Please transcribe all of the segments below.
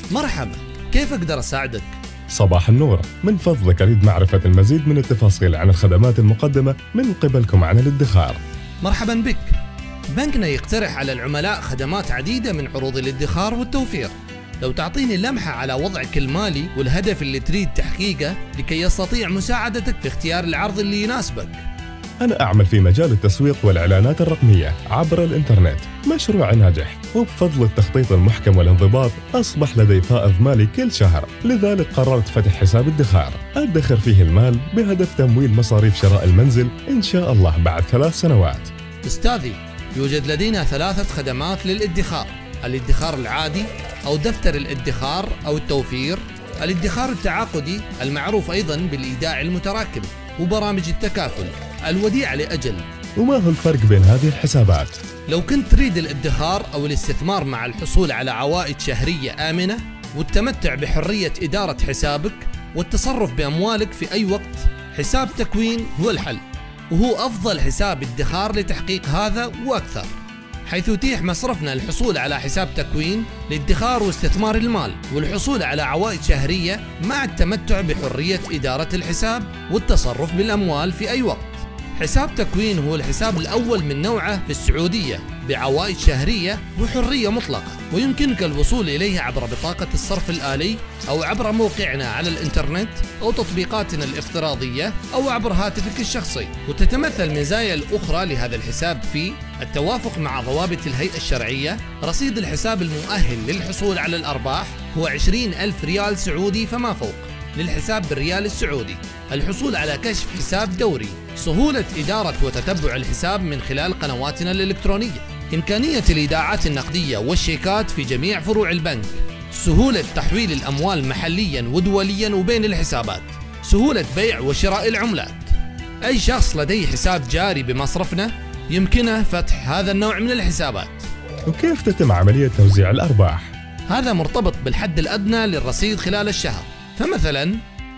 مرحبا، كيف أقدر أساعدك؟ صباح النور، من فضلك أريد معرفة المزيد من التفاصيل عن الخدمات المقدمة من قبلكم عن الادخار. مرحبا بك. بنكنا يقترح على العملاء خدمات عديدة من عروض الادخار والتوفير. لو تعطيني لمحة على وضعك المالي والهدف اللي تريد تحقيقه لكي يستطيع مساعدتك في اختيار العرض اللي يناسبك. أنا أعمل في مجال التسويق والإعلانات الرقمية عبر الإنترنت، مشروع ناجح، وبفضل التخطيط المحكم والانضباط أصبح لدي فائض مالي كل شهر، لذلك قررت فتح حساب ادخار أدخر فيه المال بهدف تمويل مصاريف شراء المنزل إن شاء الله بعد 3 سنوات. أستاذي، يوجد لدينا 3 خدمات للادخار: الادخار العادي أو دفتر الادخار أو التوفير، الادخار التعاقدي المعروف أيضا بالإيداع المتراكم، وبرامج التكافل، الوديعة لأجل. وما هو الفرق بين هذه الحسابات؟ لو كنت تريد الادخار أو الاستثمار مع الحصول على عوائد شهرية آمنة والتمتع بحرية إدارة حسابك والتصرف بأموالك في أي وقت، حساب تكوين هو الحل، وهو أفضل حساب ادخار لتحقيق هذا وأكثر، حيث يتيح مصرفنا الحصول على حساب تكوين لادخار واستثمار المال والحصول على عوائد شهرية مع التمتع بحرية إدارة الحساب والتصرف بالأموال في أي وقت. حساب تكوين هو الحساب الأول من نوعه في السعودية بعوائد شهرية وحرية مطلقة، ويمكنك الوصول إليه عبر بطاقة الصرف الآلي أو عبر موقعنا على الإنترنت أو تطبيقاتنا الافتراضية أو عبر هاتفك الشخصي. وتتمثل المزايا الأخرى لهذا الحساب في التوافق مع ضوابط الهيئة الشرعية. رصيد الحساب المؤهل للحصول على الأرباح هو 20,000 ريال سعودي فما فوق للحساب بالريال السعودي. الحصول على كشف حساب دوري، سهولة إدارة وتتبع الحساب من خلال قنواتنا الإلكترونية، إمكانية الإيداعات النقدية والشيكات في جميع فروع البنك، سهولة تحويل الأموال محليا ودوليا وبين الحسابات، سهولة بيع وشراء العملات. أي شخص لديه حساب جاري بمصرفنا يمكنه فتح هذا النوع من الحسابات. وكيف تتم عملية توزيع الأرباح؟ هذا مرتبط بالحد الأدنى للرصيد خلال الشهر. فمثلا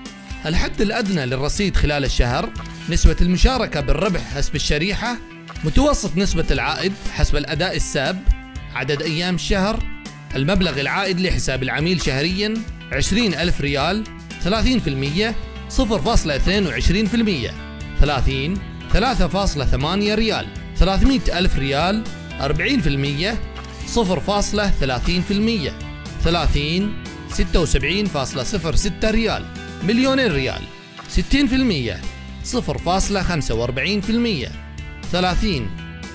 الحد الأدنى للرصيد خلال الشهر نسبة المشاركة بالربح حسب الشريحة، متوسط نسبة العائد حسب الأداء الساب، عدد أيام الشهر، المبلغ العائد لحساب العميل شهريا 20,000 ريال، 30%، 0.22%، 30، 3.8 ريال، 300,000 ريال، 40%، 0.30%، 30، 76.06 ريال، 1,000,000 ريال، 60%، 0.45%، 30،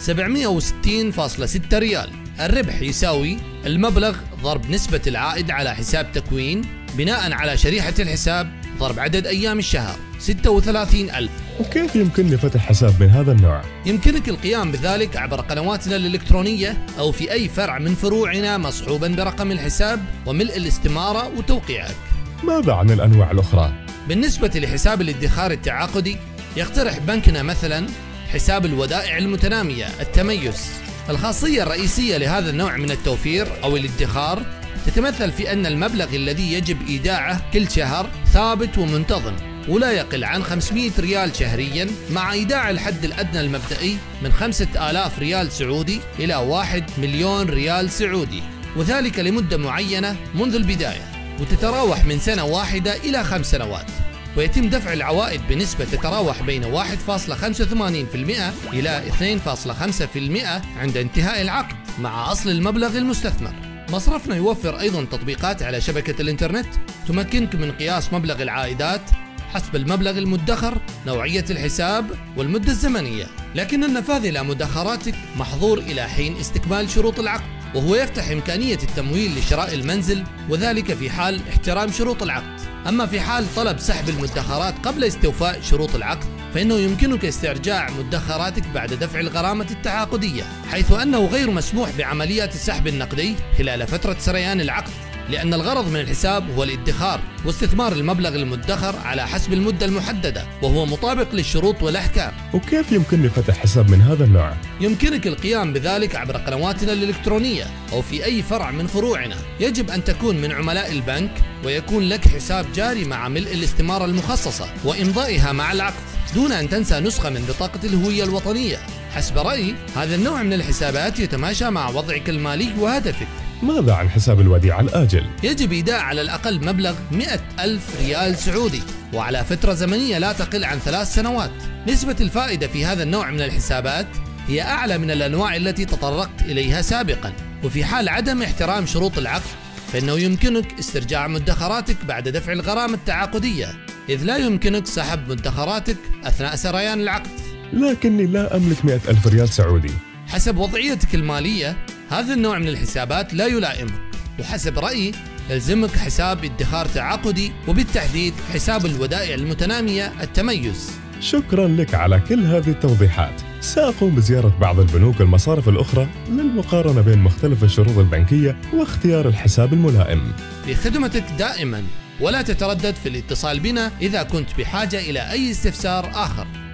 760.6 ريال. الربح يساوي المبلغ ضرب نسبة العائد على حساب تكوين بناء على شريحة الحساب ضرب عدد أيام الشهر 36,000. وكيف يمكنني فتح حساب من هذا النوع؟ يمكنك القيام بذلك عبر قنواتنا الإلكترونية أو في أي فرع من فروعنا مصحوبا برقم الحساب وملء الاستمارة وتوقيعك. ماذا عن الأنواع الأخرى؟ بالنسبة لحساب الادخار التعاقدي يقترح بنكنا مثلا حساب الودائع المتنامية التميز. الخاصية الرئيسية لهذا النوع من التوفير أو الادخار تتمثل في أن المبلغ الذي يجب إيداعه كل شهر ثابت ومنتظم ولا يقل عن 500 ريال شهريا، مع إيداع الحد الأدنى المبدئي من 5,000 ريال سعودي إلى 1,000,000 ريال سعودي، وذلك لمدة معينة منذ البداية، وتتراوح من سنة واحدة إلى 5 سنوات، ويتم دفع العوائد بنسبة تتراوح بين 1.85% إلى 2.5% عند انتهاء العقد مع أصل المبلغ المستثمر. مصرفنا يوفر أيضا تطبيقات على شبكة الإنترنت تمكنك من قياس مبلغ العائدات حسب المبلغ المدخر، نوعية الحساب والمدة الزمنية، لكن النفاذ إلى مدخراتك محظور إلى حين استكمال شروط العقد، وهو يفتح إمكانية التمويل لشراء المنزل، وذلك في حال احترام شروط العقد. أما في حال طلب سحب المدخرات قبل استوفاء شروط العقد فإنه يمكنك استرجاع مدخراتك بعد دفع الغرامة التعاقدية، حيث أنه غير مسموح بعمليات السحب النقدي خلال فترة سريان العقد، لأن الغرض من الحساب هو الادخار واستثمار المبلغ المدخر على حسب المدة المحددة، وهو مطابق للشروط والأحكام. وكيف يمكنني فتح حساب من هذا النوع؟ يمكنك القيام بذلك عبر قنواتنا الإلكترونية أو في أي فرع من فروعنا. يجب أن تكون من عملاء البنك ويكون لك حساب جاري مع ملء الاستمارة المخصصة وإمضائها مع العقد، دون أن تنسى نسخة من بطاقة الهوية الوطنية. حسب رأيي هذا النوع من الحسابات يتماشى مع وضعك المالي وهدفك، ماذا عن حساب الوديعة الآجل؟ يجب إيداع على الأقل مبلغ 100,000 ريال سعودي وعلى فترة زمنية لا تقل عن 3 سنوات. نسبة الفائدة في هذا النوع من الحسابات هي أعلى من الأنواع التي تطرقت إليها سابقا، وفي حال عدم احترام شروط العقد فإنه يمكنك استرجاع مدخراتك بعد دفع الغرامة التعاقدية، إذ لا يمكنك سحب مدخراتك أثناء سريان العقد. لكني لا أملك 100,000 ريال سعودي. حسب وضعيتك المالية هذا النوع من الحسابات لا يلائمك، وحسب رأيي يلزمك حساب ادخار تعاقدي، وبالتحديد حساب الودائع المتنامية التميز. شكرا لك على كل هذه التوضيحات. سأقوم بزيارة بعض البنوك والمصارف الأخرى للمقارنة بين مختلف الشروط البنكية واختيار الحساب الملائم. في خدمتك دائما، ولا تتردد في الاتصال بنا إذا كنت بحاجة إلى أي استفسار آخر.